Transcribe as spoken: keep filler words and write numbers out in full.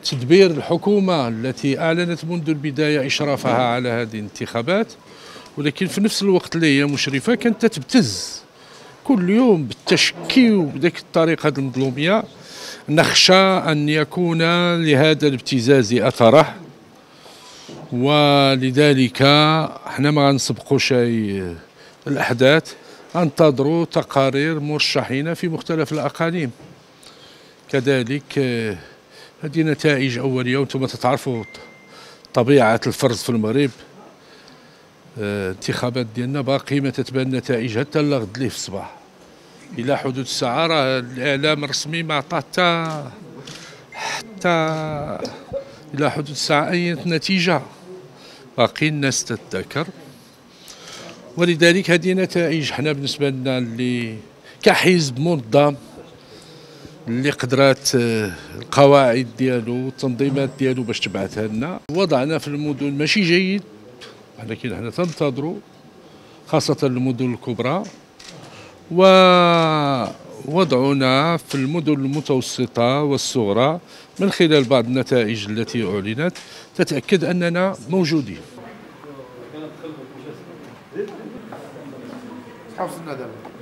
تدبير الحكومة التي أعلنت منذ البداية إشرافها على هذه الانتخابات، ولكن في نفس الوقت اللي هي مشرفة كانت تبتز كل يوم بالتشكي وبذيك الطريقة المظلومية. نخشى أن يكون لهذا الابتزاز أثره، ولذلك احنا ما غنسبقوش أي الأحداث، انتظروا تقارير مرشحين في مختلف الأقاليم. كذلك هذه نتائج أولية، وانتم تتعرفوا طبيعة الفرز في المغرب. الانتخابات ديالنا باقي ما تتبان نتائج حتى لغد ليه في الصباح الى حدود الساعه. راه الاعلام الرسمي ما عطى حتى حتى الى حدود الساعه اي نتيجه، باقي الناس تتذكر. ولذلك هذه نتائج حنا بالنسبه لنا اللي كحزب منظم اللي قدرات القواعد ديالو والتنظيمات ديالو باش تبعثها لنا، وضعنا في المدن ماشي جيد، ولكن حنا تنتظروا خاصة المدن الكبرى، ووضعنا في المدن المتوسطة والصغرى من خلال بعض النتائج التي أعلنت تتأكد أننا موجودين. حفظ الندم.